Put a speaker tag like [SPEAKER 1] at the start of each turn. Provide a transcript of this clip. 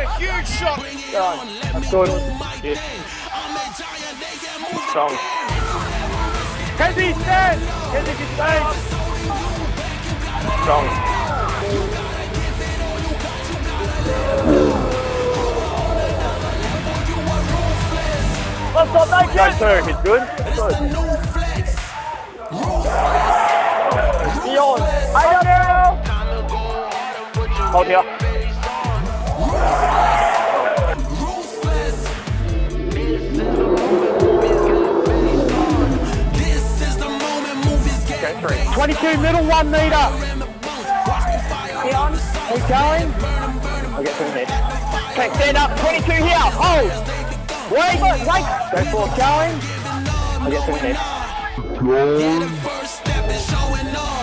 [SPEAKER 1] a huge shot.
[SPEAKER 2] That's good. Yes. Strong.
[SPEAKER 1] Kezie, stand. Kezie, get stand.
[SPEAKER 2] Strong.
[SPEAKER 1] Let's not make
[SPEAKER 2] Go
[SPEAKER 1] it.
[SPEAKER 2] two, he's good. Good.
[SPEAKER 1] Beyond. Hey, down.
[SPEAKER 2] Hold here. Okay,
[SPEAKER 1] 22 middle, 1 metre.
[SPEAKER 2] Beyond.
[SPEAKER 1] Keep going.
[SPEAKER 2] I'll get through here.
[SPEAKER 1] Okay, stand up. 22 here. Hold. Wait.
[SPEAKER 2] Go forward.
[SPEAKER 1] Going.
[SPEAKER 2] I'll get through here.